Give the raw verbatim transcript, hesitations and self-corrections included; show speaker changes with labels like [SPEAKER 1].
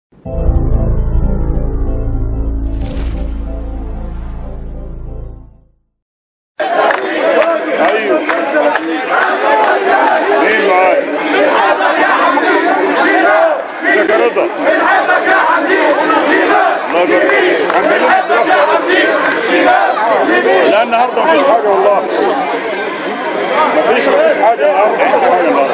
[SPEAKER 1] ايوه مين معاك؟ ازيك يا رضا؟
[SPEAKER 2] بنحبك يا حبيبي.
[SPEAKER 1] الله يبارك فيك. هنكلمك دلوقتي يا رضا. لا النهارده مفيش حاجه والله. مفيش مفيش حاجه النهارده. مفيش حاجه النهارده.